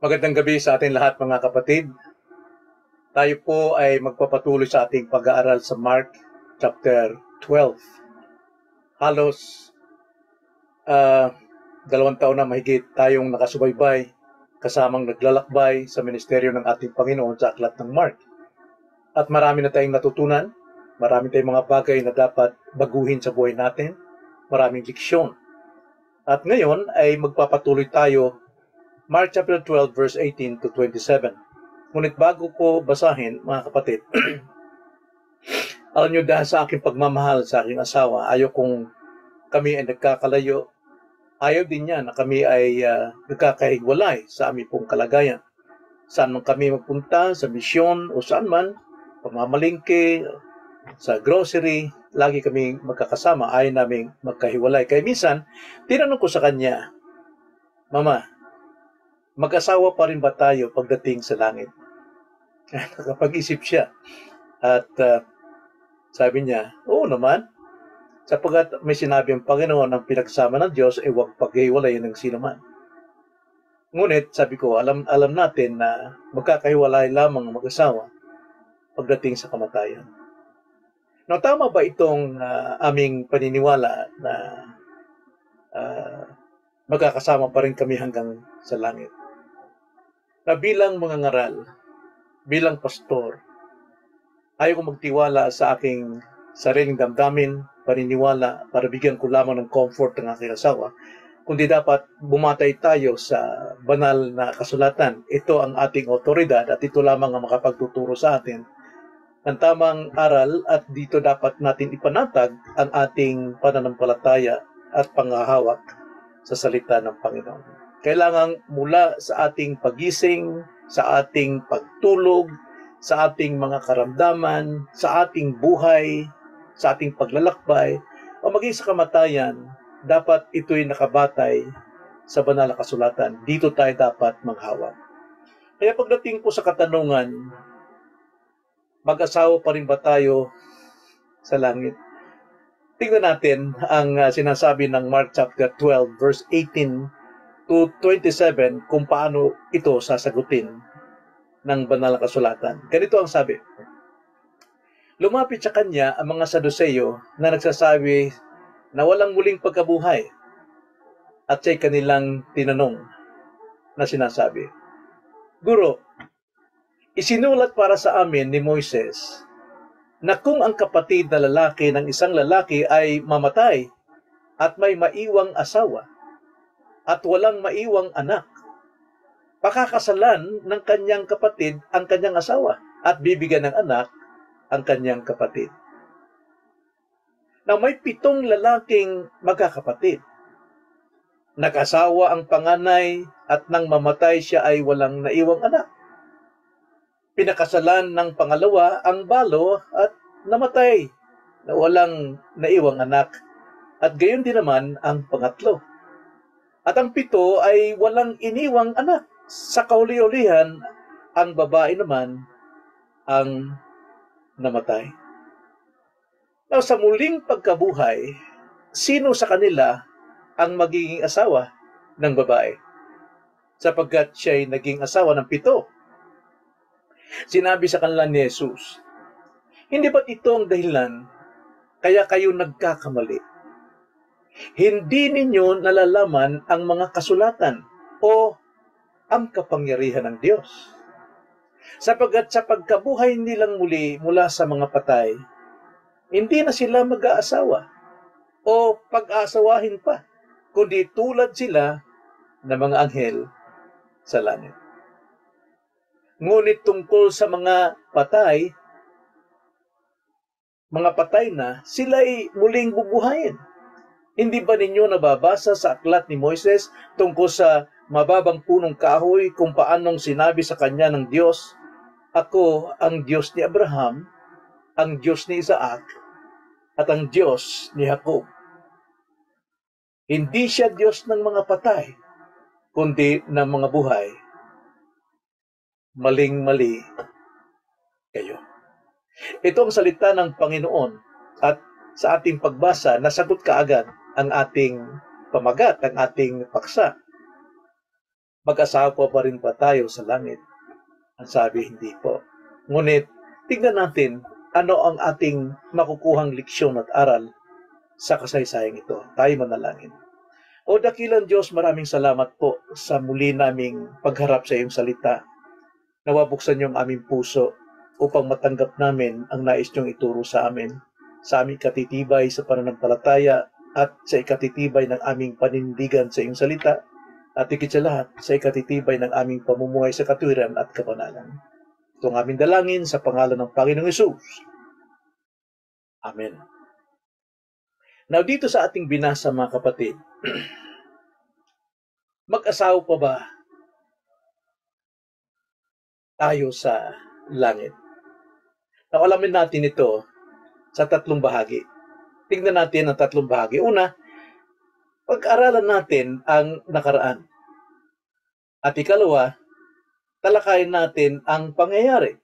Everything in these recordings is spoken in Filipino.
Magandang gabi sa ating lahat mga kapatid. Tayo po ay magpapatuloy sa ating pag-aaral sa Mark chapter 12. Halos 2 taon na mahigit tayong nakasubaybay kasamang naglalakbay sa ministeryo ng ating Panginoon sa aklat ng Mark. At marami na tayong natutunan, marami tayong mga bagay na dapat baguhin sa buhay natin, maraming leksyon. At ngayon ay magpapatuloy tayo Mark chapter 12 verse 18 to 27. Ngunit bago ko basahin, mga kapatid, alam nyo, dahil sa aking pagmamahal sa aking asawa, ayaw kong kami ay nagkakalayo. Ayaw din niya na kami ay nagkakahigwalay sa aming pong kalagayan. Saan man kami magpunta, sa misyon o saan man, pamamalingke, sa grocery, lagi kami magkakasama, ayaw namin magkahiwalay. Kaya minsan, tinanong ko sa kanya, Mama, mag-asawa pa rin ba tayo pagdating sa langit? Nakapag-isip siya. At sabi niya, oo naman. Sapagkat may sinabi ang Panginoon, ang pinagsama ng Diyos ay huwag paghiwalayin ng sino man. Ngunit, sabi ko, alam natin na magkakahiwalay lamang ang mag-asawa pagdating sa kamatayan. Now, tama ba itong aming paniniwala na magkakasama pa rin kami hanggang sa langit? Na bilang mga ngaral, bilang pastor, ayaw ko magtiwala sa aking sariling damdamin, paniniwala, para bigyan ko lamang ng comfort ng aking asawa, kundi dapat bumatay tayo sa banal na kasulatan. Ito ang ating otoridad at ito lamang ang makapagtuturo sa atin ng tamang aral, at dito dapat natin ipanatag ang ating pananampalataya at panghahawak sa salita ng Panginoon. Kailangan mula sa ating pagising, sa ating pagtulog, sa ating mga karamdaman, sa ating buhay, sa ating paglalakbay, o maging sa kamatayan, dapat ito'y nakabatay sa banal na kasulatan. Dito tayo dapat maghawak. Kaya pagdating po sa katanungan, mag-asawa pa rin ba tayo sa langit? Tingnan natin ang sinasabi ng Mark chapter 12 verse 18 to 27 kung paano ito sasagutin ng banal na kasulatan. Ganito ang sabi. Lumapit sa kanya ang mga Saduseyo na nagsasabi na walang muling pagkabuhay, at siya'y kanilang tinanong na sinasabi, Guro, isinulat para sa amin ni Moises na kung ang kapatid na lalaki ng isang lalaki ay mamatay at may maiwang asawa at walang maiwang anak, pakakasalan ng kanyang kapatid ang kanyang asawa at bibigyan ng anak ang kanyang kapatid. Now, may 7 lalaking magkakapatid. Nag-asawa ang panganay at nang mamatay siya ay walang naiwang anak. Pinakasalan ng pangalawa ang balo at namatay na walang naiwang anak. At gayon din naman ang pangatlo. At ang 7 ay walang iniwang anak. Sa kauli-ulihan, ang babae naman ang namatay. Now, sa muling pagkabuhay, sino sa kanila ang magiging asawa ng babae? Sapagkat siya ay naging asawa ng 7. Sinabi sa kanila ni Jesus, hindi ba't ito ang dahilan kaya kayo nagkakamali? Hindi ninyo nalalaman ang mga kasulatan o ang kapangyarihan ng Diyos. Sapagkat sa pagkabuhay nilang muli mula sa mga patay, hindi na sila mag-aasawa o pag-aasawahin pa, kundi tulad sila ng mga anghel sa langit. Ngunit tungkol sa mga patay na, sila'y muling bubuhayin. Hindi ba ninyo nababasa sa aklat ni Moises tungkol sa mababang punong kahoy kung paanong sinabi sa kanya ng Diyos, Ako ang Diyos ni Abraham, ang Diyos ni Isaac, at ang Diyos ni Jacob. Hindi siya Diyos ng mga patay, kundi ng mga buhay. Maling-mali kayo. Ito ang salita ng Panginoon, at sa ating pagbasa, nasagot kaagad ang ating pamagat, ang ating paksa. Mag-asawa pa rin ba tayo sa langit? Ang sabi, hindi po. Ngunit, tignan natin ano ang ating makukuhang leksyon at aral sa kasaysayang ito. Tayo manalangin. O dakilang Diyos, maraming salamat po sa muli naming pagharap sa iyong salita. Nawabuksan niyong aming puso upang matanggap namin ang nais niyong ituro sa amin, sa aming katitibay sa pananampalataya at sa ikatitibay ng aming panindigan sa iyong salita, at higit sa lahat sa ikatitibay ng aming pamumuhay sa katuwiran at kabanalan. Ito ang aming dalangin sa pangalan ng Panginoong Hesus. Amen. Now, dito sa ating binasa, mga kapatid, mag-asawa pa ba tayo sa langit? Now, alamin natin ito sa tatlong bahagi. Tingnan natin ang tatlong bahagi. Una, pag-aralan natin ang nakaraan. At ikalawa, talakayin natin ang pangyayari.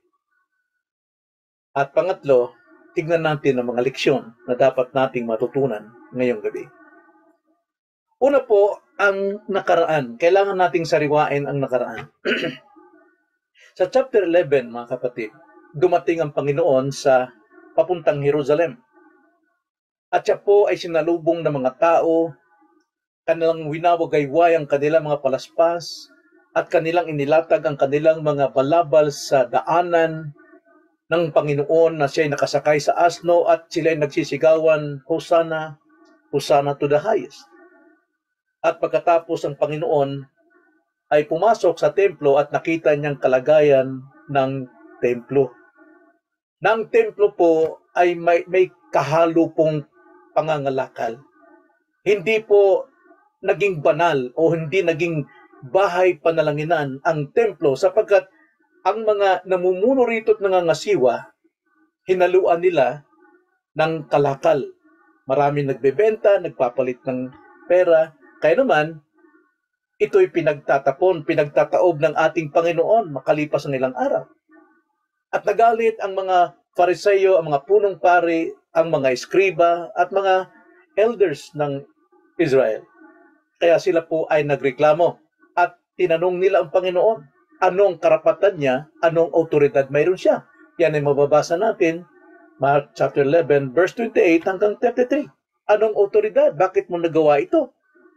At pangatlo, tingnan natin ang mga leksyon na dapat nating matutunan ngayong gabi. Una po, ang nakaraan. Kailangan nating sariwain ang nakaraan. Sa chapter 11, mga kapatid, dumating ang Panginoon sa papuntang Jerusalem. At siya po ay sinalubong ng mga tao, kanilang winawagayway ang kanilang mga palaspas, at kanilang inilatag ang kanilang mga balabal sa daanan ng Panginoon na siya ay nakasakay sa asno at sila ay nagsisigawan, Hosanna, Hosanna to the highest. At pagkatapos ang Panginoon ay pumasok sa templo at nakita niyang kalagayan ng templo. Nang templo po ay may kahalo pong pangangalakal. Hindi po naging banal o hindi naging bahay panalanginan ang templo sapagkat ang mga namumuno rito at nangangasiwa, hinaluan nila ng kalakal. Maraming nagbebenta, nagpapalit ng pera. Kaya naman, ito'y pinagtataob ng ating Panginoon makalipas ang ilang araw. At nagalit ang mga Fariseo, ang mga punong pari, ang mga eskriba, at mga elders ng Israel. Kaya sila po ay nagreklamo at tinanong nila ang Panginoon, anong karapatan niya, anong autoridad mayroon siya. Yan ay mababasa natin, Mark chapter 11, verse 28 hanggang 33. Anong autoridad? Bakit mo nagawa ito?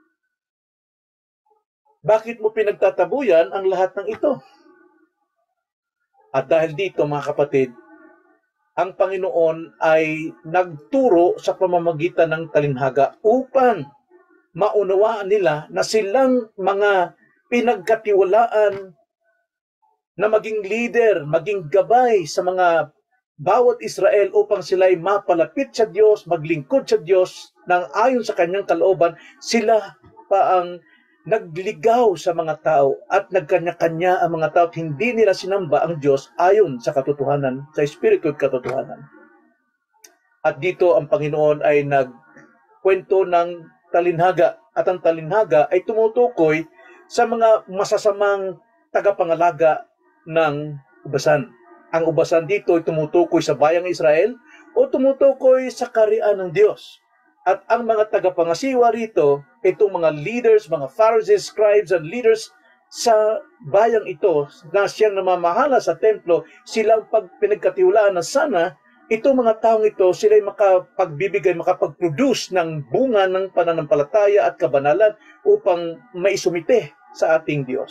Bakit mo pinagtatabuyan ang lahat ng ito? At dahil dito, mga kapatid, ang Panginoon ay nagturo sa pamamagitan ng talinhaga upang maunawaan nila na silang mga pinagkatiwalaan na maging leader, maging gabay sa mga bawat Israel upang sila ay mapalapit sa Diyos, maglingkod sa Diyos nang ayon sa kanyang kalooban. Sila pa ang nagligaw sa mga tao at nagkanya-kanya ang mga tao at hindi nila sinamba ang Diyos ayon sa katotohanan, sa espiritu at katotohanan. At dito ang Panginoon ay nagkwento ng talinhaga at ang talinhaga ay tumutukoy sa mga masasamang tagapangalaga ng ubasan. Ang ubasan dito ay tumutukoy sa bayang Israel o tumutukoy sa kaharian ng Diyos. At ang mga tagapangasiwa rito, itong mga leaders, mga Pharisees, scribes, and leaders sa bayang ito na siyang namamahala sa templo, silang pinagkatiwalaan na sana itong mga taong ito, sila ay makapagbibigay, makapag-produce ng bunga ng pananampalataya at kabanalan upang maisumite sa ating Diyos.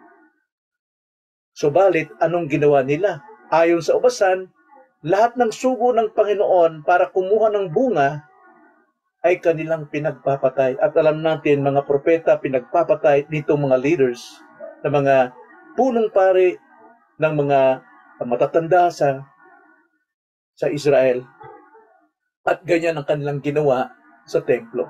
Subalit, anong ginawa nila? Ayon sa ubasan, lahat ng sugo ng Panginoon para kumuha ng bunga ay kanilang pinagpapatay. At alam natin, mga propeta, pinagpapatay nitong mga leaders, na mga punong pari ng mga matatanda sa Israel. At ganyan ang kanilang ginawa sa templo.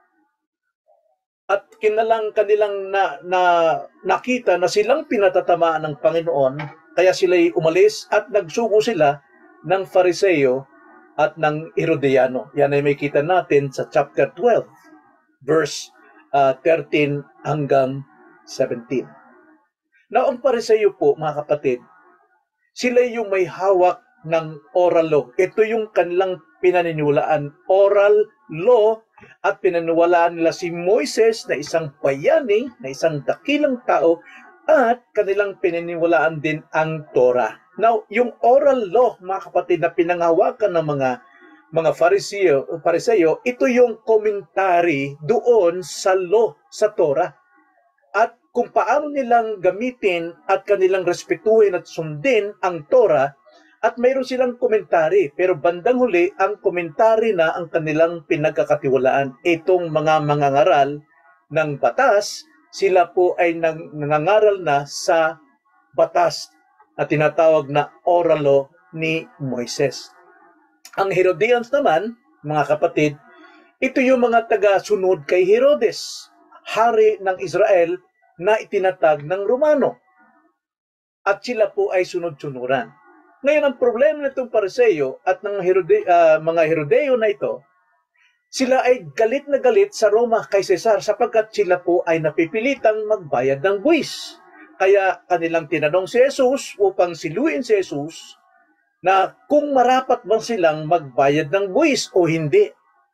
At kanilang nakita na silang pinatatamaan ng Panginoon, kaya sila'y umalis at nagsugo sila ng Fariseo at ng Herodiano. Yan ay may kita natin sa chapter 12, verse 13 hanggang 17. Now, ang Fariseo po, mga kapatid, sila yung may hawak ng oral law. Ito yung kanilang pinaniniwalaan. Oral law at pinaniwalaan nila si Moises na isang bayani, na isang dakilang tao, at kanilang pinaniwalaan din ang Torah. Now, yung oral law, mga kapatid, na pinanghawakan ng mga Fariseo, ito yung commentary doon sa law, sa Torah. At kung paano nilang gamitin at kanilang respetuhin at sundin ang Torah, at mayroon silang komentary. Pero bandang huli, ang komentary na ang kanilang pinagkakatiwalaan. Itong mga mangangaral ng batas, sila po ay nangangaral na sa batas na tinatawag na oral law ni Moises. Ang Herodians naman, mga kapatid, ito yung mga taga-sunod kay Herodes, hari ng Israel na itinatag ng Romano. At sila po ay sunod-sunuran. Ngayon, ang problema nitong Pariseo at ng mga Herodeo na ito, sila ay galit na galit sa Roma kay Cesar sapagkat sila po ay napipilitang magbayad ng buwis. Kaya kanilang tinanong si Jesus upang siluin si Jesus na kung marapat bang silang magbayad ng buwis o hindi.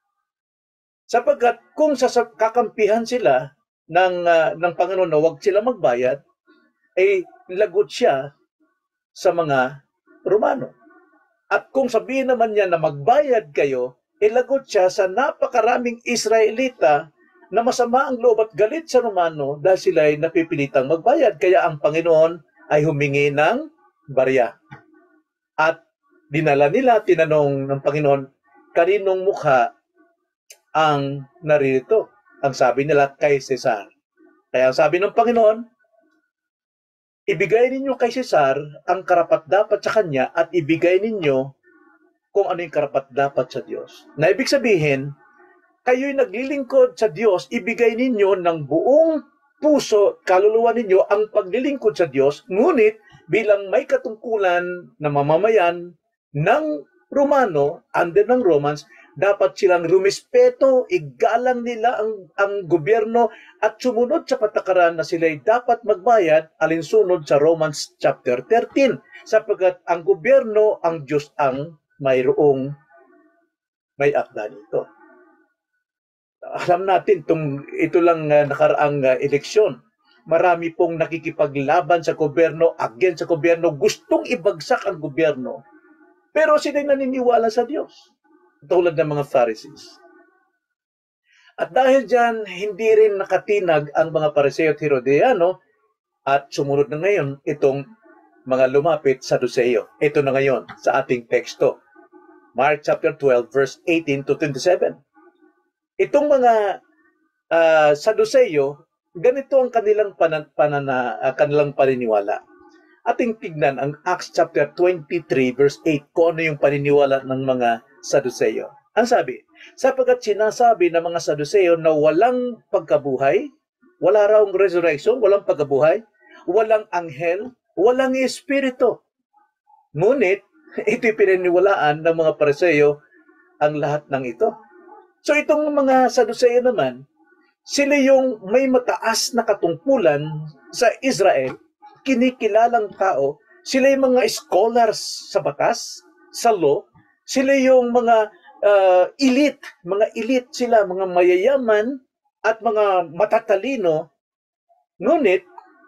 Sapagkat kung kakampihan sila ng Panginoon na huwag sila magbayad, ay lagot siya sa mga Romano. At kung sabihin naman niya na magbayad kayo, lagot siya sa napakaraming Israelita na masama ang loob at galit sa Romano dahil sila ay napipilitang magbayad. Kaya ang Panginoon ay humingi ng barya. At dinala nila, tinanong ng Panginoon, kaninong mukha ang naririto? Ang sabi nila, kay Cesar. Kaya ang sabi ng Panginoon, ibigay ninyo kay Cesar ang karapat-dapat sa kanya at ibigay ninyo kung ano yung karapat-dapat sa Diyos. Na ibig sabihin, kayo'y naglilingkod sa Diyos, ibigay ninyo ng buong puso, kaluluwa ninyo ang paglilingkod sa Diyos, ngunit bilang may katungkulan na mamamayan ng Romano, under ng Romans, dapat silang rumispeto, igalang nila ang gobyerno at sumunod sa patakaran na sila'y dapat magbayad alinsunod sa Romans chapter 13. Sapagkat ang gobyerno, ang Diyos ang may akda nito. Alam natin, ito lang nakaraang eleksyon. Marami pong nakikipaglaban sa gobyerno, against sa gobyerno, gustong ibagsak ang gobyerno. Pero sila'y naniniwala sa Diyos. Tulad ng mga Pharisees. At dahil dyan, hindi rin nakatinag ang mga Pariseo at Herodiano at sumunod na ngayon itong mga lumapit sa Saduseo. Ito na ngayon sa ating teksto. Mark chapter 12 verse 18 to 27. Itong mga Saduseo, ganito ang kanilang kanilang paniniwala. Ating tignan ang Acts chapter 23 verse 8 kung ano yung paniniwala ng mga Saduseo. Ang sabi, sapagkat sinasabi ng mga Saduseo na walang pagkabuhay, wala raw resurrection, walang pagkabuhay, walang anghel, walang espiritu. Ngunit, ito'y pininiwalaan ng mga Pariseo ang lahat ng ito. So itong mga Saduseo naman, sila yung may mataas na katungkulan sa Israel, kinikilalang tao, sila yung mga scholars sa batas, sa law, sila yung mga elite sila, mga mayayaman at mga matatalino. Ngunit,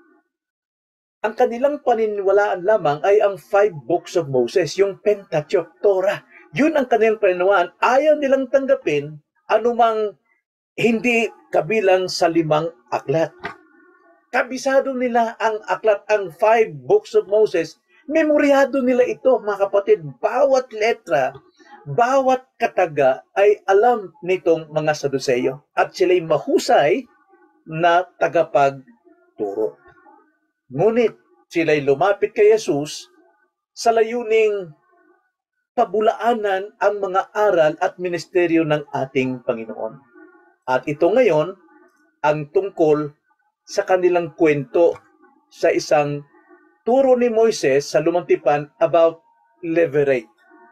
ang kanilang paniniwalaan lamang ay ang 5 books of Moses, yung Pentateuch, Torah. Yun ang kanilang paniniwalaan. Ayaw nilang tanggapin anumang hindi kabilang sa 5 aklat. Kabisado nila ang aklat, ang 5 books of Moses. Memoryado nila ito, mga kapatid. Bawat letra, bawat kataga ay alam nitong mga Saduseo. At sila'y mahusay na tagapagturo. Ngunit sila'y lumapit kay Jesus sa layuning pabulaanan ang mga aral at ministeryo ng ating Panginoon. At ito ngayon ang tungkol sa kanilang kwento sa isang turo ni Moises sa Lumang Tipan about levirate.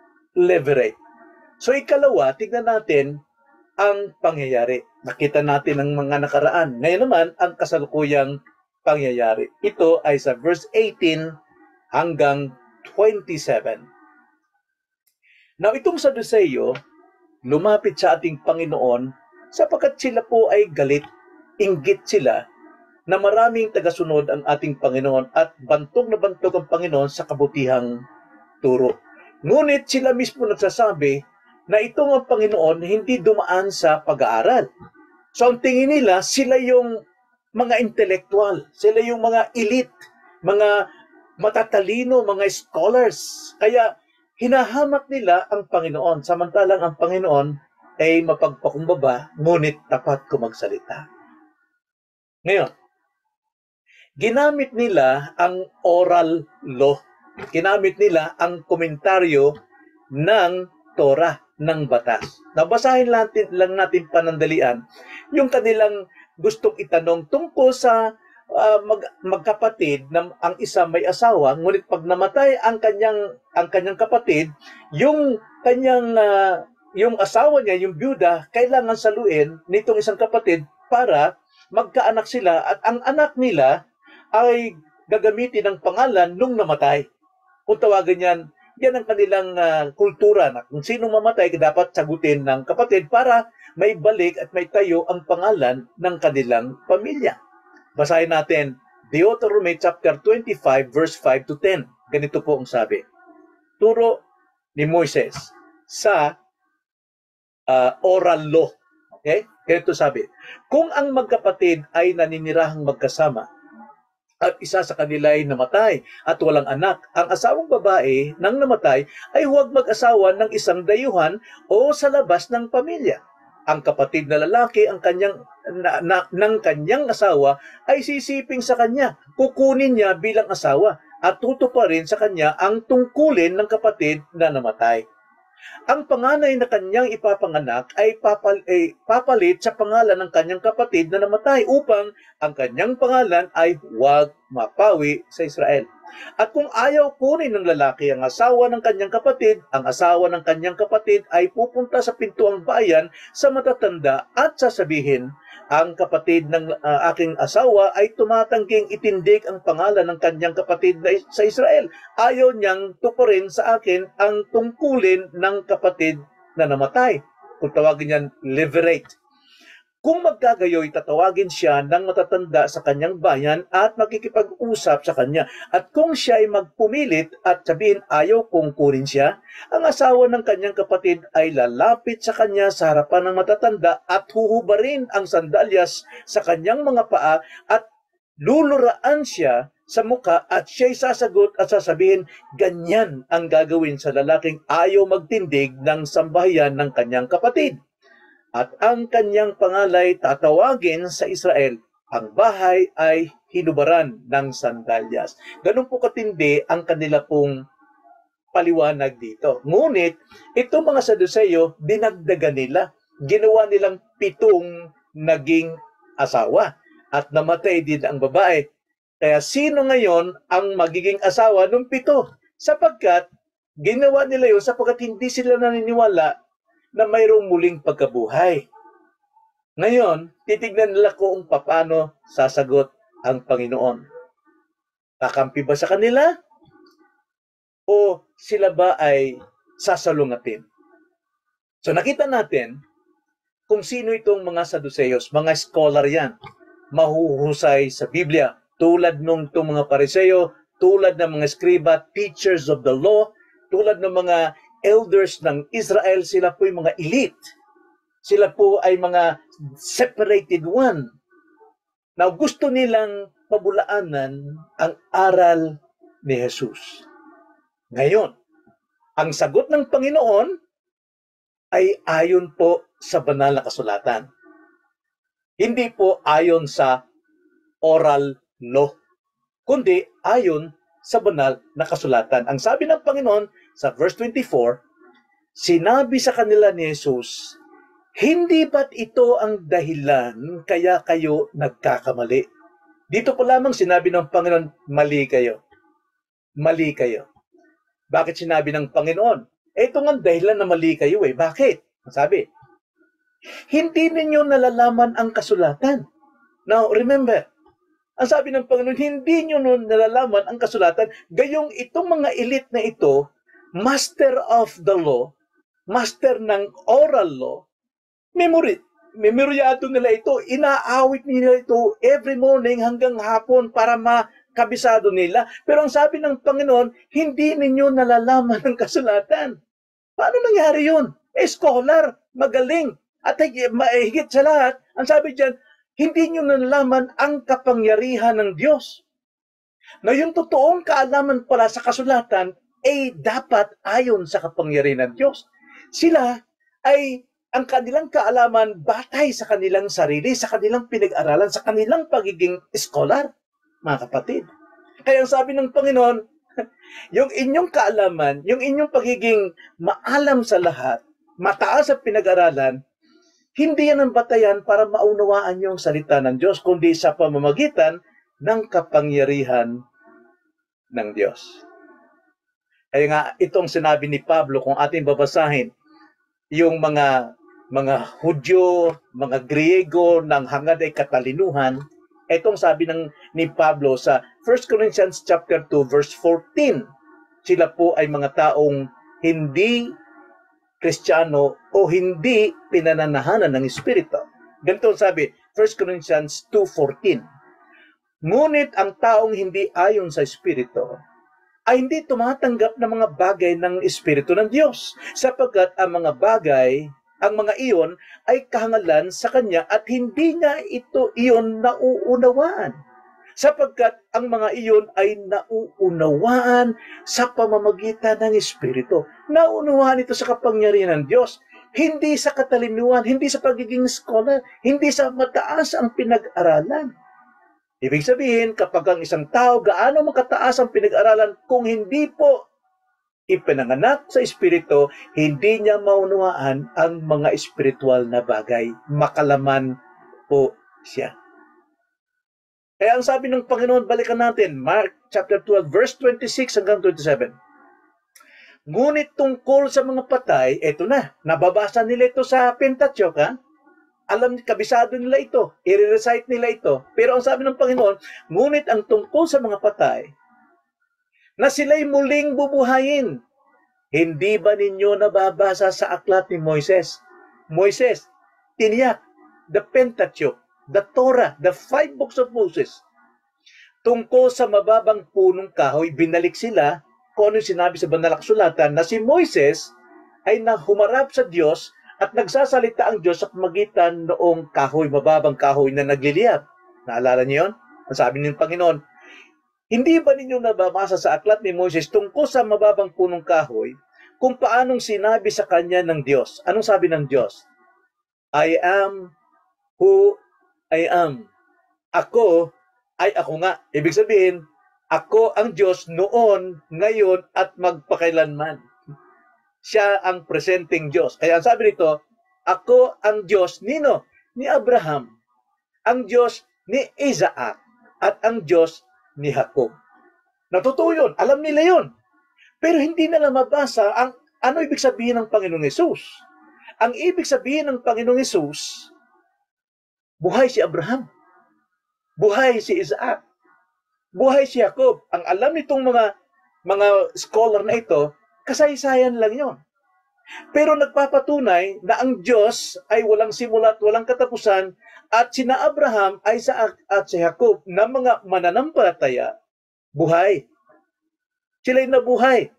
So ikalawa, tignan natin ang pangyayari. Nakita natin ang mga nakaraan. Ngayon naman, ang kasalukuyang pangyayari. Ito ay sa verse 18 hanggang 27. Now, itong Saduseo, lumapit sa ating Panginoon sapagkat sila po ay galit, inggit sila na maraming tagasunod ang ating Panginoon at bantog na bantog ang Panginoon sa kabutihang turo. Ngunit sila mismo nagsasabi na itong ang Panginoon hindi dumaan sa pag-aaral. So ang tingin nila, sila yung mga intelektual, sila yung mga elite, mga matatalino, mga scholars. Kaya hinahamak nila ang Panginoon, samantalang ang Panginoon ay mapagpakumbaba, ngunit tapat kumagsalita. Ngayon, ginamit nila ang oral law. Ginamit nila ang komentaryo ng Torah, ng batas. Nabasahin lang natin panandalian yung kanilang gustong itanong tungkol sa magkapatid na ang isa may asawa, ngunit pag namatay ang kanyang kapatid, yung asawa niya, yung byuda, kailangan saluin nitong isang kapatid para magkaanak sila at ang anak nila ay gagamitin ng pangalan nung namatay. Kung tawagan yan ang kanilang kultura na kung sino mamatay dapat sagutin ng kapatid para may balik at may tayo ang pangalan ng kanilang pamilya. Basahin natin Deuteronomy chapter 25 verse 5 to 10. Ganito po ang sabi. Turo ni Moises sa oral law. Okay? Ganito sabi. Kung ang magkapatid ay naninirahang magkasama at isa sa kanila ay namatay at walang anak, ang asawang babae ng namatay ay huwag mag-asawa ng isang dayuhan o sa labas ng pamilya. Ang kapatid na lalaki ng kanyang asawa ay sisiping sa kanya, kukunin niya bilang asawa at tutuparin sa kanya ang tungkulin ng kapatid na namatay. Ang panganay na kanyang ipapanganak ay papalit sa pangalan ng kanyang kapatid na namatay upang ang kanyang pangalan ay huwag mapawi sa Israel. At kung ayaw kunin ng lalaki ang asawa ng kanyang kapatid, ang asawa ng kanyang kapatid ay pupunta sa pintuang bayan sa matatanda at sasabihin, ang kapatid ng aking asawa ay tumatangging itindig ang pangalan ng kanyang kapatid sa Israel. Ayaw niyang tuparin sa akin ang tungkulin ng kapatid na namatay. Kung tawagin niyan, levirate. Kung magkagayoy, tatawagin siya ng matatanda sa kanyang bayan at makikipag-usap sa kanya. At kung siya ay magpumilit at sabihin ayaw kung kunin siya, ang asawa ng kanyang kapatid ay lalapit sa kanya sa harapan ng matatanda at huhubarin ang sandalyas sa kanyang mga paa at luluraan siya sa muka at siya'y sasagot at sasabihin, ganyan ang gagawin sa lalaking ayaw magtindig ng sambahayan ng kanyang kapatid. At ang kanyang pangalay tatawagin sa Israel, ang bahay ay hinubaran ng sandalyas. Ganun po katindi ang kanila pong paliwanag dito. Ngunit, itong mga Saduseyo, dinagdagan nila. Ginawa nilang 7 naging asawa. At namatay din ang babae. Kaya sino ngayon ang magiging asawa ng 7? Sapagkat ginawa nila yun sapagkat hindi sila naniniwala na mayroong muling pagkabuhay. Ngayon, titignan nila kung paano sasagot ang Panginoon. Kakampi ba sa kanila? O sila ba ay sasalungatin? So nakita natin kung sino itong mga Saduseos, mga scholar yan, mahuhusay sa Biblia, tulad nung itong mga Pariseo, tulad ng mga skriba, teachers of the law, tulad ng mga elders ng Israel, sila po yung mga elite. Sila po ay mga separated one. Now, gusto nilang pabulaanan ang aral ni Jesus. Ngayon, ang sagot ng Panginoon ay ayon po sa banal na kasulatan. Hindi po ayon sa oral law, kundi ayon sa banal na kasulatan. Ang sabi ng Panginoon sa verse 24, sinabi sa kanila ni Jesus, hindi ba't ito ang dahilan kaya kayo nagkakamali? Dito po lamang sinabi ng Panginoon, mali kayo. Mali kayo. Bakit sinabi ng Panginoon? Ito nga dahilan na mali kayo eh. Bakit? Sabi, hindi ninyo nalalaman ang kasulatan. Now, remember, ang sabi ng Panginoon, hindi nyo nalalaman ang kasulatan. Gayong itong mga elite na ito, master of the law, master ng oral law, memoryado nila ito, inaawit nila ito every morning hanggang hapon para makabisado nila. Pero ang sabi ng Panginoon, hindi ninyo nalalaman ang kasulatan. Paano nangyari yun? Scholar, magaling. At higit sa lahat, ang sabi diyan, hindi nyo nalalaman ang kapangyarihan ng Diyos. Na yung totoong kaalaman pala sa kasulatan ay dapat ayon sa kapangyarihan ng Diyos. Sila ay ang kanilang kaalaman batay sa kanilang sarili, sa kanilang pinag-aralan, sa kanilang pagiging scholar, mga kapatid. Kaya ang sabi ng Panginoon, yung inyong kaalaman, yung inyong pagiging maalam sa lahat, mataas sa pinag-aralan, hindi yan ang batayan para maunawaan yung salita ng Diyos, kundi sa pamamagitan ng kapangyarihan ng Diyos. Kaya nga, itong sinabi ni Pablo, kung ating babasahin, yung mga Hudyo, mga Griego ng hangad ay katalinuhan, itong sabi ni Pablo sa 1 Corinthians chapter 2 verse 14, sila po ay mga taong hindi Kristiyano o hindi pinananahanan ng Espiritu. Ganito sabi, 1 Corinthians 2:14. Ngunit ang taong hindi ayon sa Espiritu ay hindi tumatanggap ng mga bagay ng Espiritu ng Diyos, sapagkat ang mga bagay, ang mga iyon ay kahangalan sa kanya at hindi niya ito iyon nauunawaan, sapagkat ang mga iyon ay nauunawaan sa pamamagitan ng Espiritu. Nauunawaan ito sa kapangyarihan ng Diyos, hindi sa katalinuhan, hindi sa pagiging scholar, hindi sa mataas ang pinag-aralan. Ibig sabihin, kapag ang isang tao, gaano makataas ang pinag-aralan, kung hindi po ipinanganak sa Espiritu, hindi niya maunawaan ang mga espiritual na bagay. Makalaman po siya. Kaya ang sabi ng Panginoon, balikan natin, Mark chapter 12, verse 26 hanggang 27. Ngunit tungkol sa mga patay, eto na, nababasa nila ito sa Pentateuch, ha? Alam, kabisado nila ito, i-recite nila ito. Pero ang sabi ng Panginoon, ngunit ang tungkol sa mga patay, na sila'y muling bubuhayin, hindi ba ninyo nababasa sa aklat ni Moises? Moises, tiniyak, the Pentateuch, the Torah, the 5 books of Moses. Tungkol sa mababang punong kahoy, binalik sila kung ano sinabi sa banal na kasulatan na si Moises ay nahumarap sa Diyos at nagsasalita ang Diyos sa pamagitan noong kahoy, mababang kahoy na nagliliyab. Naalala niyo yun? Ang sabi ng Panginoon, hindi ba ninyo nababasa sa aklat ni Moises tungkol sa mababang punong kahoy kung paanong sinabi sa kanya ng Diyos? Anong sabi ng Diyos? I am who I am. Ako ay ako nga. Ibig sabihin, ako ang Diyos noon, ngayon, at magpakailanman. Siya ang presenting Diyos. Kaya ang sabi nito, ako ang Diyos nino? Ni Abraham, ang Diyos ni Isaac, at ang Diyos ni Jacob. Natutuo yun. Alam nila yun. Pero hindi nila mabasa ang ano ibig sabihin ng Panginoong Hesus. Ang ibig sabihin ng Panginoong Hesus, buhay si Abraham, buhay si Isaac, buhay si Jacob. Ang alam nitong mga scholar na ito, kasaysayan lang yon. Pero nagpapatunay na ang Diyos ay walang simula at walang katapusan, at sina Abraham, Isaac at si Jacob na mga mananampalataya, buhay. Sila'y nabuhay.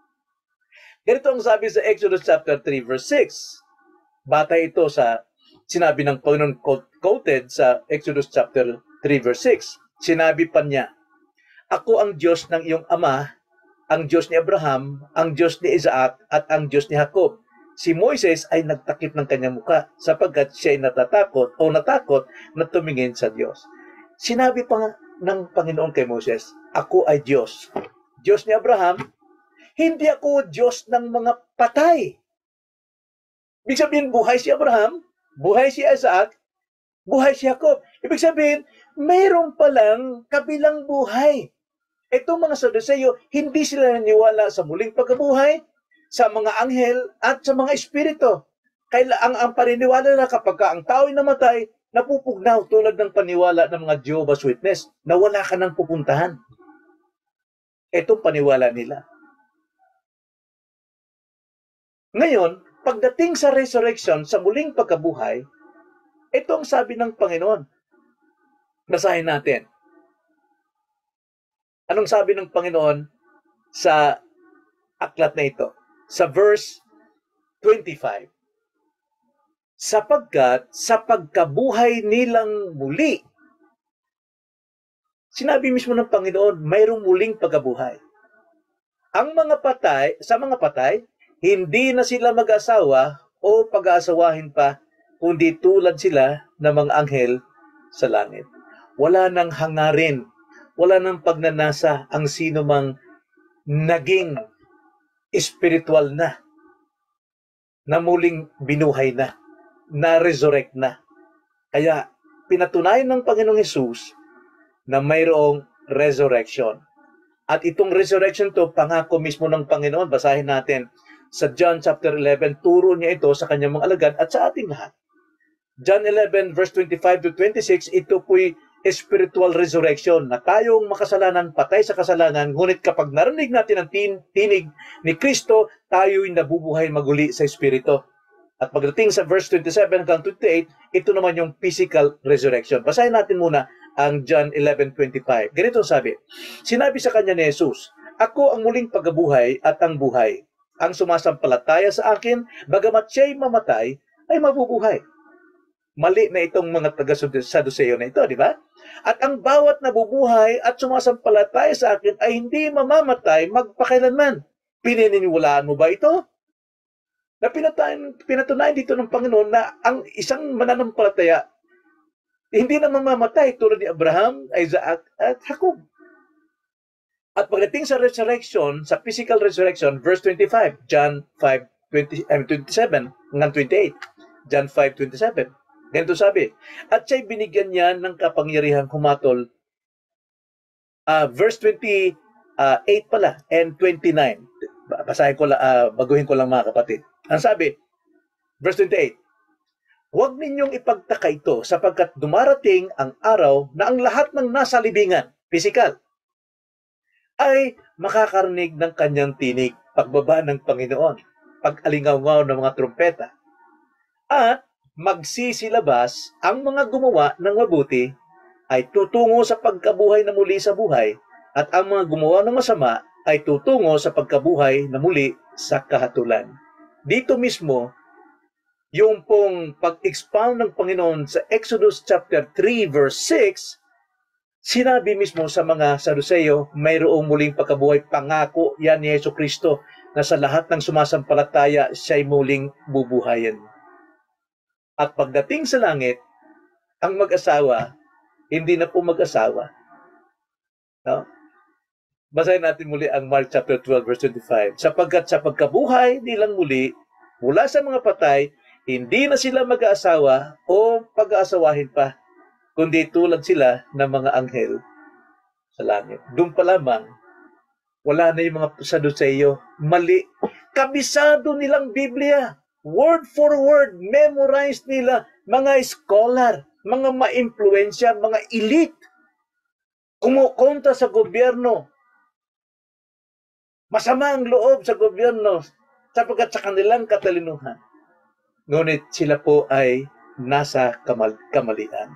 Ganito ang sabi sa Exodus chapter 3 verse 6. Batay ito sa sinabi ng Panginoon quoted sa Exodus chapter 3 verse 6. Sinabi pa niya, ako ang Diyos ng iyong ama, ang Diyos ni Abraham, ang Diyos ni Isaac, at ang Diyos ni Jacob. Si Moises ay nagtakip ng kanyang muka sapagkat siya ay natakot na tumingin sa Diyos. Sinabi pa nga ng Panginoon kay Moses, ako ay Diyos. Diyos ni Abraham, hindi ako Diyos ng mga patay. Ibig sabihin, buhay si Abraham, buhay si Isaac, buhay si Jacob. Ibig sabihin, mayroon palang kabilang buhay. Itong mga Saduceo, hindi sila naniwala sa muling pagkabuhay, sa mga anghel, at sa mga espiritu. Kaya ang paniniwala na kapag ang tao'y namatay, napupugnaw tulad ng paniwala ng mga Jehovah's Witness na wala ka nang pupuntahan. Itong paniwala nila. Ngayon, pagdating sa resurrection, sa muling pagkabuhay, Ito ang sabi ng Panginoon. Basahin natin. Anong sabi ng Panginoon sa aklat na ito? Sa verse 25. Sapagkat sa pagkabuhay nilang muli, sinabi mismo ng Panginoon, mayroong muling pagkabuhay. Ang mga patay, sa mga patay, hindi na sila mag-asawa o pag-aasawahin pa, kundi tulad sila ng mga anghel sa langit. Wala nang hangarin, wala nang pagnanasa ang sino mang naging espiritual na muling binuhay na resurrect na. Kaya pinatunayan ng Panginoong Hesus na mayroong resurrection. At itong resurrection to, pangako mismo ng Panginoon. Basahin natin sa John chapter 11, turo niya ito sa kanyang mga alagad at sa ating lahat. John 11 verse 25 to 26, ito po'y spiritual resurrection na tayong makasalanan, patay sa kasalanan, ngunit kapag narinig natin ang tinig ni Kristo, tayo'y nabubuhay maguli sa Espiritu. At pagdating sa verse 27 hanggang 28, ito naman yung physical resurrection. Basahin natin muna ang John 11:25. Ganito sabi, sinabi sa kanya ni Jesus, ako ang muling pagkabuhay at ang buhay. Ang sumasampalataya sa akin, bagamat siya'y mamatay, ay mabubuhay. Mali na itong mga taga-Saduseo na ito, di ba? At ang bawat nabubuhay at sumasampalataya sa akin ay hindi mamamatay magpakailanman. Pininiwalaan mo ba ito? Na pinatunayan dito ng Panginoon na ang isang mananampalataya hindi na mamamatay tulad ni Abraham, Isaac at Jacob. At pagdating sa resurrection, sa physical resurrection, verse 25, John 5:27 hanggang 28. John 5:27. Ganito sabi, at siya'y binigyan niya ng kapangyarihang humatol. Verse 28 pala and 29. Basahin ko lang, baguhin ko lang mga kapatid. Ang sabi, verse 28, huwag ninyong ipagtaka ito sapagkat dumarating ang araw na ang lahat ng nasa libingan, physical, ay makakarinig ng kanyang tinig, pagbaba ng Panginoon, pag-alingaw-ngaw ng mga trumpeta. At magsisilabas ang mga gumawa ng mabuti ay tutungo sa pagkabuhay na muli sa buhay at ang mga gumawa ng masama ay tutungo sa pagkabuhay na muli sa kahatulan. Dito mismo, yung pong pag-expound ng Panginoon sa Exodus chapter 3 verse 6, sinabi mismo sa mga Saduseo, mayroong muling pagkabuhay, pangako yan ni Yesu Kristo na sa lahat ng sumasampalataya siya'y muling bubuhayan. At pagdating sa langit, ang mag-asawa, hindi na po mag-asawa. No? Basahin natin muli ang Mark chapter 12 verse 25. Sapagkat sa pagkabuhay nilang muli, mula sa mga patay, hindi na sila mag-aasawa o pag-aasawahin pa, kundi tulad sila ng mga anghel sa langit. Doon pa lamang, wala na yung mga Saduseo. Mali. Kabisado nilang Biblia. Word for word, memorized nila, mga scholar, mga ma-influensya, mga elite, kumukontra sa gobyerno. Masama ang loob sa gobyerno sapagkat sa kanilang katalinuhan. Ngunit sila po ay nasa kamalian.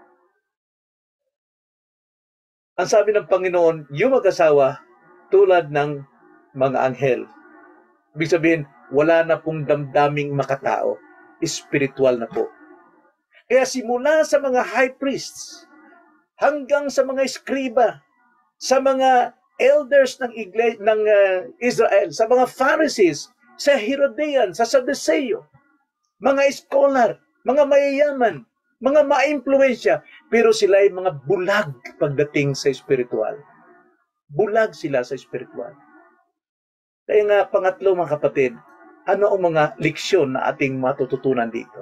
Ang sabi ng Panginoon, yung mag-asawa tulad ng mga anghel. Ibig sabihin, wala na pong damdaming makatao. Spiritual na po. Kaya simula sa mga high priests, hanggang sa mga eskriba, sa mga elders ng Israel, sa mga Pharisees, sa Herodian, sa Sadduceo, mga scholar, mga mayayaman, mga ma-influensya, pero sila ay mga bulag pagdating sa spiritual. Bulag sila sa spiritual. Kaya nga, pangatlo mga kapatid, ano ang mga leksyon na ating matututunan dito?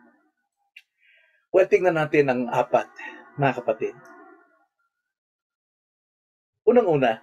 Well, tingnan natin ang apat, mga kapatid. Unang-una,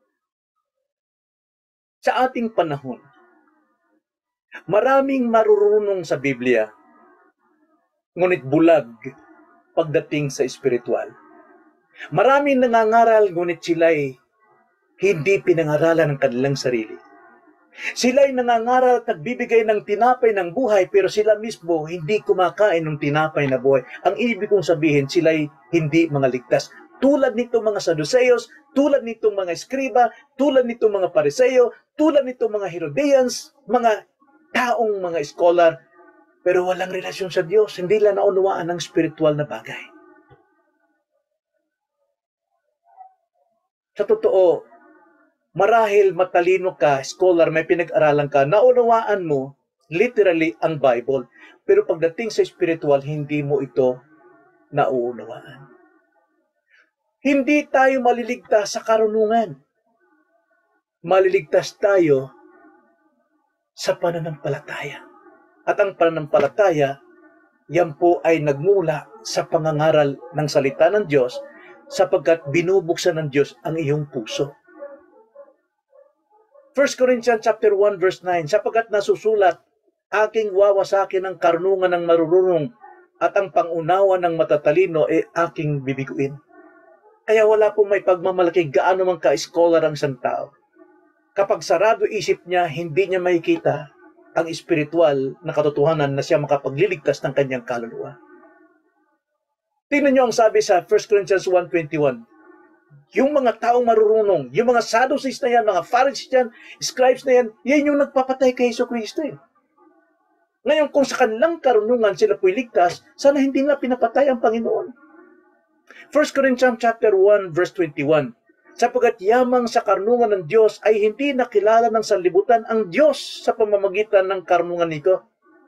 sa ating panahon, maraming marurunong sa Biblia, ngunit bulag pagdating sa spiritual. Maraming nangangaral, ngunit sila'y hindi pinangaralan ng kanilang sarili. Sila'y nangangaral at nagbibigay ng tinapay ng buhay, pero sila mismo hindi kumakain ng tinapay na buhay. Ang ibig kong sabihin, sila'y hindi mga ligtas. Tulad nitong mga Saduceos, tulad nitong mga Eskriba, tulad nitong mga Pariseo, tulad nitong mga Herodians, mga taong mga scholar, pero walang relasyon sa Diyos. Hindi lang naunawaan ng spiritual na bagay. Sa totoo, marahil matalino ka, scholar, may pinag-aralan ka, naunawaan mo literally ang Bible. Pero pagdating sa spiritual, hindi mo ito nauunawaan. Hindi tayo maliligtas sa karunungan. Maliligtas tayo sa pananampalataya. At ang pananampalataya, yan po ay nagmula sa pangangaral ng salita ng Diyos sapagkat binubuksan ng Diyos ang iyong puso. 1 Corinthians chapter 1 verse 9, sapagkat nasusulat, aking wawasakin ang karunungan ng marurunong at ang pangunawa ng matatalino ay aking bibiguin. Kaya wala pong may pagmamalaki gaano man ka-scholar ang isang tao. Kapag sarado isip niya, hindi niya makikita ang espiritual na katotohanan na siya makapagliligtas ng kanyang kaluluwa. Tingnan niyo ang sabi sa 1 Corinthians 1:21. Yung mga taong marurunong, yung mga Sadducees na yan, mga Pharisees yan, scribes na yan, yan yung nagpapatay kay Jesucristo. Ngayon, kung sa kanilang karunungan sila po'y ligtas, sana hindi na pinapatay ang Panginoon. 1 Corinthians chapter 1 verse 21. Sapagkat yamang sa karunungan ng Diyos ay hindi nakilala ng sanlibutan ang Diyos sa pamamagitan ng karunungan nito.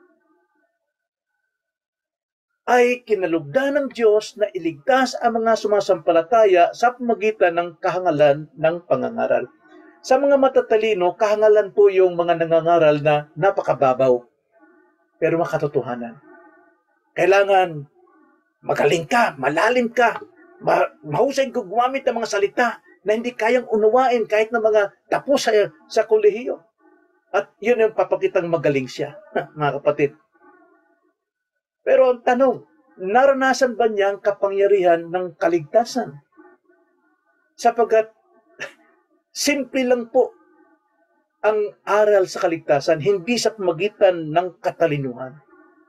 Ay kinalugdan ng Diyos na iligtas ang mga sumasampalataya sa pamamagitan ng kahangalan ng pangangaral. Sa mga matatalino, kahangalan po yung mga nangangaral na napakababaw, pero makatotohanan. Kailangan magaling ka, malalim ka, mahusay kang gumamit ng mga salita na hindi kayang unawain kahit na mga tapos sa kolehiyo. At yun yung papakitang magaling siya, mga kapatid. Pero ang tanong, naranasan ba niya ang kapangyarihan ng kaligtasan? Sapagkat simple lang po ang aral sa kaligtasan, hindi sa pamagitan ng katalinuhan.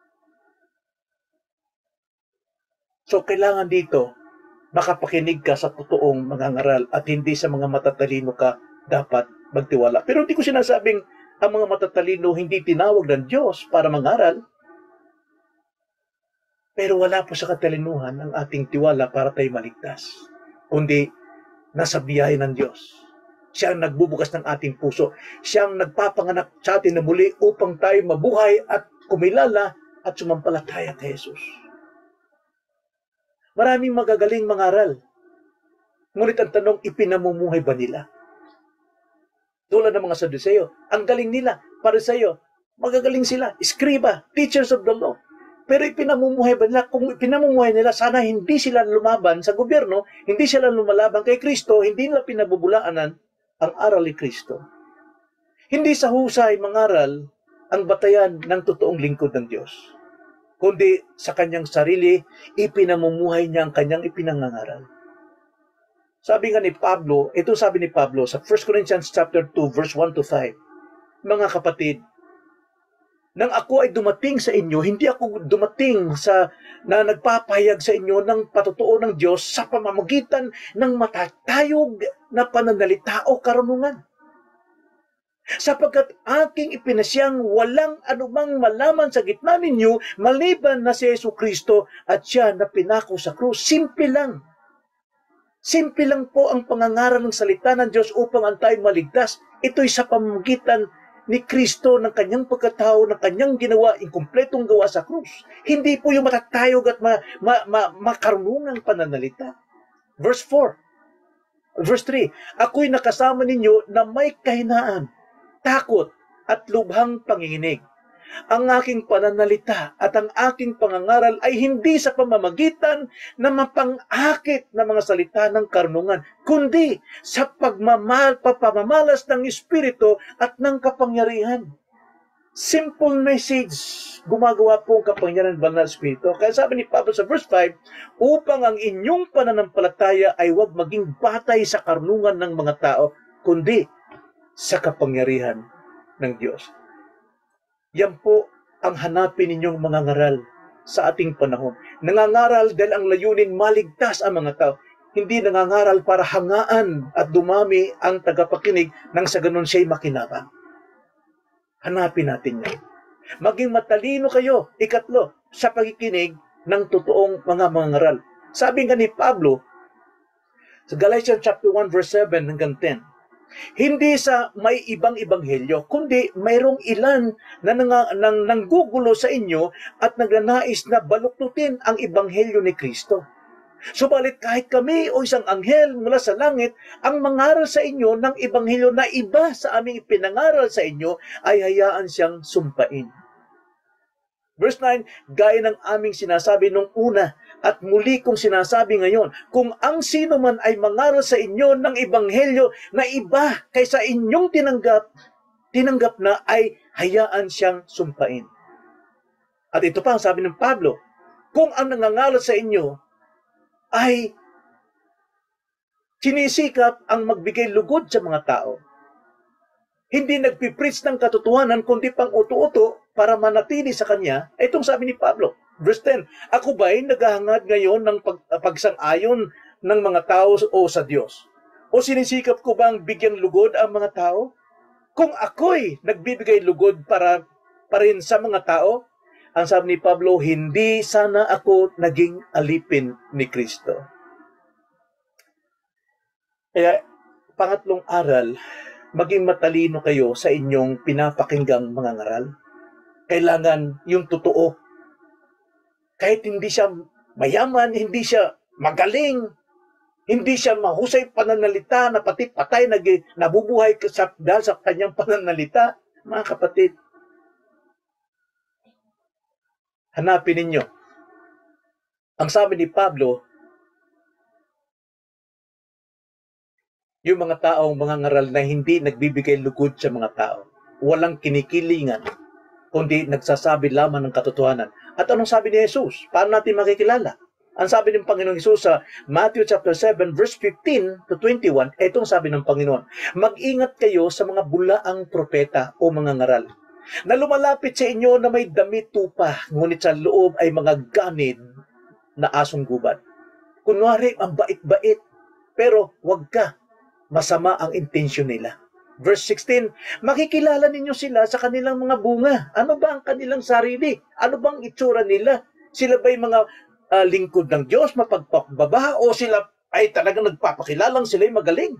So kailangan dito, makapakinig ka sa totoong mga ngaral at hindi sa mga matatalino ka dapat magtiwala. Pero hindi ko sinasabing ang mga matatalino hindi tinawag ng Diyos para mangaral. Pero wala po sa katalinuhan ang ating tiwala para tayo maligtas. Kundi nasa biyahe ng Diyos. Siya ang nagbubukas ng ating puso. Siya ang nagpapanganak sa atin na muli upang tayo mabuhay at kumilala at sumampalataya kay Jesus. Maraming magagaling mangaral. Ngunit ang tanong, ipinamumuhay ba nila? Tulad ng mga Sadduceo, ang galing nila. Pariseo, magagaling sila. Eskriba, teachers of the law. Pero ipinamumuhay ba nila? Kung ipinamumuhay nila, sana hindi sila lumaban sa gobyerno, hindi sila lumalaban kay Kristo, hindi nila pinabubulaanan ang aral ni Kristo. Hindi sa husay mangaral ang batayan ng totoong lingkod ng Diyos, kundi sa kanyang sarili, ipinamumuhay niya ang kanyang ipinangangaral. Sabi nga ni Pablo, ito sabi ni Pablo sa 1 Corinthians chapter 2, verse 1 to 5, mga kapatid, nang ako ay dumating sa inyo, hindi ako dumating na nagpapahayag sa inyo ng patotoo ng Diyos sa pamamagitan ng matatayog na pananalita o karunungan. Sapagkat aking ipinasyang walang anumang malaman sa gitna ninyo maliban na si Jesucristo at siya na pinako sa krus. Simple lang. Simple lang po ang pangangaral ng salita ng Diyos upang ang tayo maligtas. Ito'y sa pamamagitan ni Kristo ng kanyang pagkatao, ng kanyang ginawa, inkumpletong gawa sa krus. Hindi po yung matatayog at makarunungang pananalita. Verse 4. Verse 3. Ako'y nakasama ninyo na may kahinaan, takot at lubhang panginginig. Ang aking pananalita at ang aking pangangaral ay hindi sa pamamagitan na mapangakit na mga salita ng karunungan, kundi sa pagpapamalas ng Espiritu at ng kapangyarihan. Simple message, gumagawa po ang kapangyarihan ng banal na Espiritu. Kaya sabi ni Pablo sa verse 5, upang ang inyong pananampalataya ay huwag maging batay sa karunungan ng mga tao, kundi sa kapangyarihan ng Diyos. Yan po ang hanapin ninyong mga ngaral sa ating panahon. Nangangaral dahil ang layunin maligtas ang mga tao. Hindi nangangaral para hangaan at dumami ang tagapakinig nang sa ganun siya'y makinabang. Hanapin natin yan. Maging matalino kayo, ikatlo, sa pagkikinig ng totoong mga ngaral. Sabi nga ni Pablo, sa Galatians chapter 1 verse 7 hanggang 10, hindi sa may ibang ebanghelyo, kundi mayroong ilan na nanggugulo sa inyo at nagnanais na baluktutin ang ebanghelyo ni Kristo. Subalit kahit kami o isang anghel mula sa langit ang mangaral sa inyo ng ebanghelyo na iba sa aming ipinangaral sa inyo, ay hayaan siyang sumpain. Verse 9, gaya ng aming sinasabi nung una at muli kong sinasabi ngayon, kung ang sino man ay mangaral sa inyo ng ebanghelyo na iba kaysa inyong tinanggap na, ay hayaan siyang sumpain. At ito pa ang sabi ng Pablo, kung ang nangangaral sa inyo ay sinisikap ang magbigay lugod sa mga tao, hindi nagpipreach ng katotohanan kundi pang uto-uto para manatili sa kanya, itong sabi ni Pablo, verse 10, ako ba'y naghahangad ngayon ng pagsang-ayon ng mga tao o sa Diyos? O sinisikap ko bang bigyang lugod ang mga tao? Kung ako'y nagbibigay lugod pa rin sa mga tao, ang sabi ni Pablo, hindi sana ako naging alipin ni Kristo. Kaya, pangatlong aral, maging matalino kayo sa inyong pinapakinggang mga ngaral. Kailangan yung totoo. Kahit hindi siya mayaman, hindi siya magaling, hindi siya mahusay pananalita na pati patay nabubuhay dahil sa kanyang pananalita, mga kapatid, hanapin ninyo. Ang sabi ni Pablo, yung mga taong mga ngaral na hindi nagbibigay lugod sa mga tao, walang kinikilingan, kundi nagsasabi lamang ng katotohanan. At anong sabi ni Jesus? Paano natin makikilala? Ang sabi ng Panginoong Hesus sa Matthew chapter 7 verse 15 to 21, itong sabi ng Panginoon, mag-ingat kayo sa mga bulaang propeta o mga ngaral na lumalapit sa inyo na may damit tupa, ngunit sa loob ay mga ganid na asong gubat. Kunwari, ang bait-bait, pero wag ka, masama ang intensyon nila. Verse 16, makikilala ninyo sila sa kanilang mga bunga. Ano ba ang kanilang sarili? Ano bang itsura nila? Sila ba'y mga lingkod ng Diyos, mapagpakumbaba, o sila ay talagang nagpapakilalang sila'y magaling?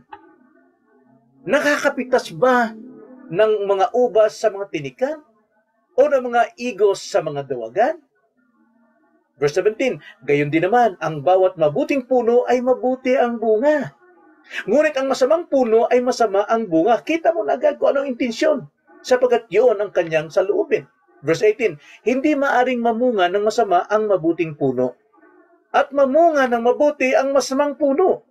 Nakakapitas ba ng mga ubas sa mga tinikan? O ng mga igos sa mga dawagan? Verse 17, gayon din naman, ang bawat mabuting puno ay mabuti ang bunga. Ngunit ang masamang puno ay masama ang bunga. Kita mo na agad kung anong intensyon, sapagkat yun ang kanyang saloobin. Verse 18, hindi maaring mamunga ng masama ang mabuting puno, at mamunga ng mabuti ang masamang puno.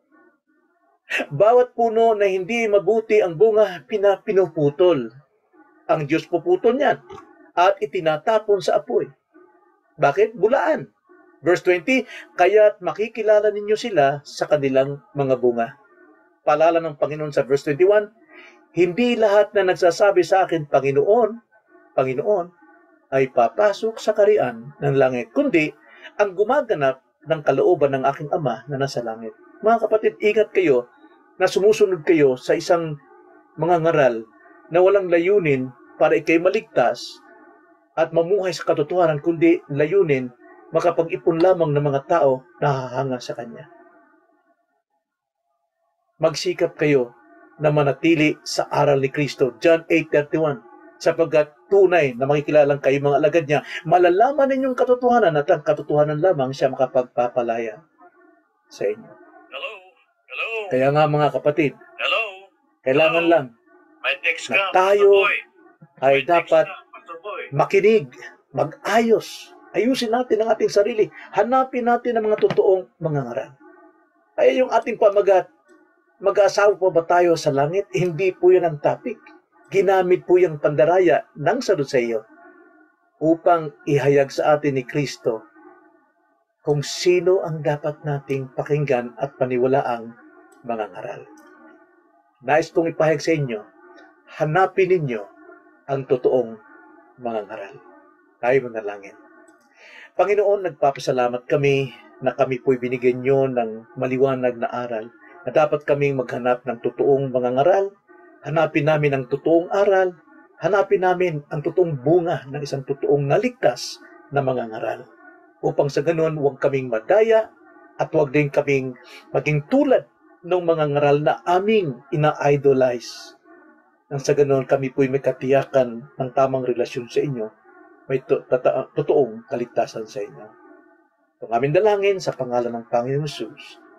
Bawat puno na hindi mabuti ang bunga, pinuputol. Ang Diyos puputol niyan at itinatapon sa apoy. Bakit? Bulaan. Verse 20, kaya't makikilala ninyo sila sa kanilang mga bunga. Paalala ng Panginoon sa verse 21, hindi lahat na nagsasabi sa akin, Panginoon, Panginoon, ay papasok sa kaharian ng langit, kundi ang gumaganap ng kalooban ng aking Ama na nasa langit. Mga kapatid, ingat kayo na sumusunod kayo sa isang mga ngaral na walang layunin para ikay maligtas at mamuhay sa katotohanan, kundi layunin makapag-ipon lamang ng mga tao na hahanga sa Kanya. Magsikap kayo na manatili sa aral ni Kristo. John 8:31, sapagkat tunay na makikilalang kayo mga alagad niya, malalaman ninyong katotohanan at ang katotohanan lamang siya makapagpapalaya sa inyo. Hello? Hello? Kaya nga mga kapatid, Hello? kailangan Hello? lang May text na ka, tayo Pastor Boy. ay May text dapat ka, Pastor Boy. makinig, mag-ayos, ayusin natin ang ating sarili, hanapin natin ang mga totoong mga ngaral. Kaya yung ating pamagat, mag-aasawa pa ba tayo sa langit? Hindi po yan ang topic. Ginamit po yung pandaraya ng Saduceo upang ihayag sa atin ni Kristo kung sino ang dapat nating pakinggan at paniwalaang mga ngaral. Nais kong ipahayag sa inyo, hanapin ninyo ang totoong mga ngaral. Tayo manalangin. Panginoon, nagpapasalamat kami na kami po'y binigyan nyo ng maliwanag na aral na dapat kaming maghanap ng totoong mga ngaral. Hanapin namin ang totoong aral. Hanapin namin ang totoong bunga ng isang totoong naligtas na mga ngaral. Upang sa ganun, huwag kaming madaya at huwag din kaming maging tulad ng mga ngaral na aming ina-idolize. Nang sa ganun, kami po'y may katiyakan ng tamang relasyon sa inyo, may totoong kaligtasan sa inyo. Ang aming dalangin sa pangalan ng Panginoon Jesus.